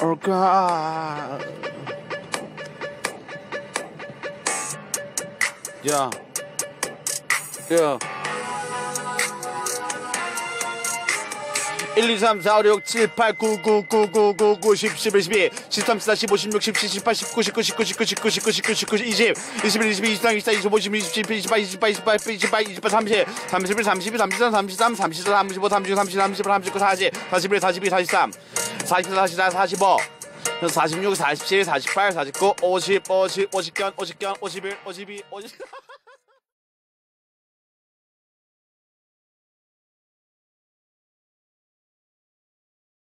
올까? 야, 야. 1, 2, 3, 4, 5, 6, 7, 8, 9, 9, 9, 9, 9, 9, 10, 11, 12, 13, 14, 15, 16, 17, 18, 19, 19, 19, 19, 19, 19, 19, 19, 20, 21, 22, 23, 24, 25, 26, 27, 28, 28, 28, 28, 30, 31, 32, 33, 33, 34, 35, 36, 37, 38, 39, 40, 41, 42, 43, 44, 44, 45, 46, 47, 48, 49, 50, 50, 50견, 50견, 51, 52, 50.